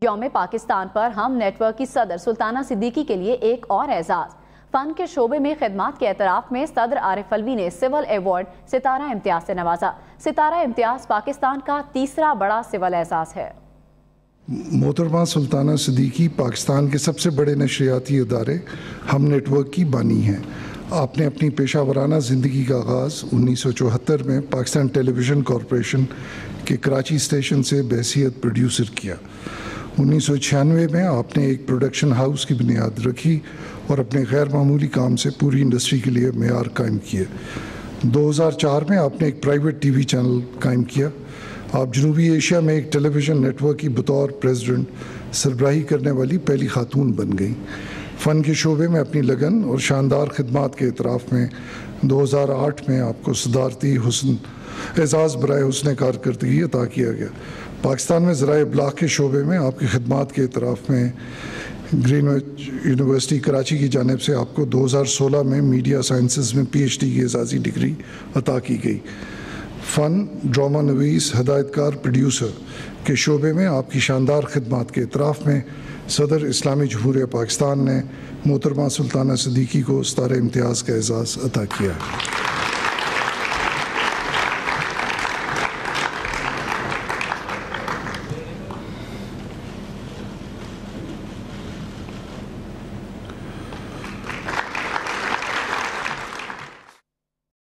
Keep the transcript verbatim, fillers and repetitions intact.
یوم پاکستان پر ہم net work کی صدر سلطانہ صدیقی کے لیے ایک اور اعزاز۔ فن کے شعبے میں خدمات کے اعتراف میں صدر عارف علوی نے سول ایوارڈ ستارہ امتیاز سے نوازا۔ ستارہ امتیاز پاکستان کا تیسرا بڑا سول اعزاز ہے۔ محترمہ سلطانہ صدیقی پاکستان کے سب سے بڑے نشریاتی ادارے ہم نیٹ ورک کی بانی ہیں۔ آپ نے اپنی پیشہ ورانہ زندگی کا آغاز انیس سو چوہتر میں پاکستان ٹیلی ویژن کارپوریشن کے کراچی اسٹیشن سے بحیثیت پروڈیوسر کیا۔ انیس سو چھیانوے میں آپ نے ایک پروڈکشن ہاؤس کی بنیاد رکھی اور اپنے غیر معمولی کام سے پوری انڈسٹری کے لیے معیار قائم کیے۔ دو ہزار چار میں آپ نے ایک پرائیویٹ ٹی وی چینل قائم کیا۔ آپ جنوبی ایشیا میں ایک ٹیلی ویژن نیٹ ورک کی بطور پریزیڈنٹ سربراہی کرنے والی پہلی خاتون بن گئیں۔ فن کے شعبے میں اپنی لگن اور شاندار خدمات کے اعتراف میں دو ہزار آٹھ میں آپ کو صدارتی حسن اعزاز برائے حسن کارکردگی عطا کیا گیا۔ پاکستان میں ذرائع ابلاغ کے شعبے میں آپ کی خدمات کے اعتراف میں گرین وچ یونیورسٹی کراچی کی جانب سے آپ کو دو ہزار سولہ میں میڈیا سائنسز میں پی ایچ ڈی کی اعزازی ڈگری عطا کی گئی۔ فن، ڈرامہ نویس، ہدایت کار، پروڈیوسر کے شعبے میں آپ کی شاندار خدمات کے اعتراف میں صدر اسلامی جمہوریہ پاکستان نے محترمہ سلطانہ صدیقی کو ستارہ امتیاز کا اعزاز عطا کیا ہے۔